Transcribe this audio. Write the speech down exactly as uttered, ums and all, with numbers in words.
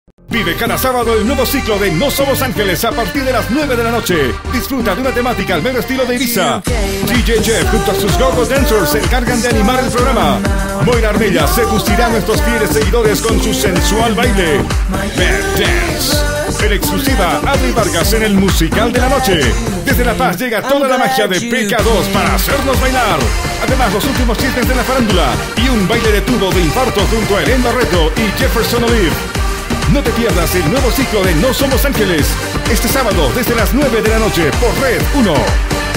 Vive cada sábado el nuevo ciclo de No Somos Ángeles a partir de las nueve de la noche. Disfruta de una temática al mero estilo de Ibiza. D J Jeff junto a sus Go-Go Dancers se encargan de animar el programa. Moira Armella seducirá a nuestros fieles seguidores con su sensual baile Bad Dance. En exclusiva, Adri Vargas en el musical de la noche. Desde La Paz llega toda la magia de P K dos para hacernos bailar. Además, los últimos chismes de la farándula y un baile de tubo de infarto junto a Elena Reto y Jefferson Olive. No te pierdas el nuevo ciclo de No Somos Ángeles, este sábado desde las nueve de la noche por Red uno.